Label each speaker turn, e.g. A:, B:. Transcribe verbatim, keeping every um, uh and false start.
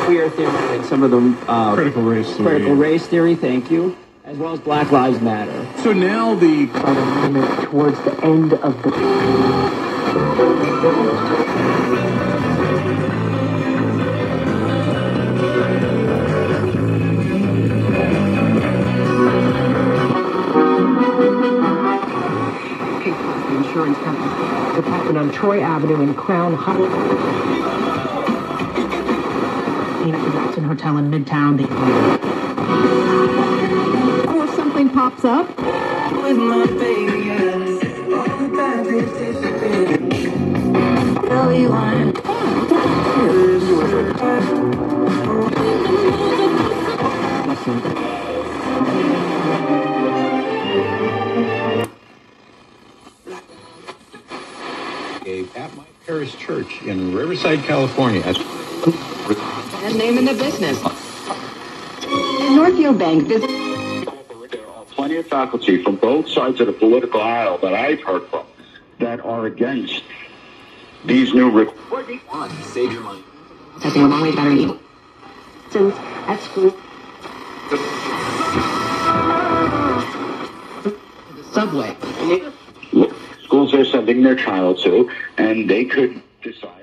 A: queer theory and some of them uh,
B: critical race theory.
A: Critical race theory, thank you, as well as Black Lives Matter.
B: So now the
C: movement towards the end of the. Insurance company. Department on Troy Avenue in Crown Heights. The Watson Hotel in Midtown. The or something pops up. With my baby, all you want.
D: At my parish church in Riverside, California.
E: And name in the business. Northfield Bank. This
F: there are plenty of faculty from both sides of the political aisle that I've heard from that are against these new requirements.
G: Save your money.
E: I think I'm always better than you.
C: Since at school.
E: The subway.
F: Schools are sending their child to, and they could decide.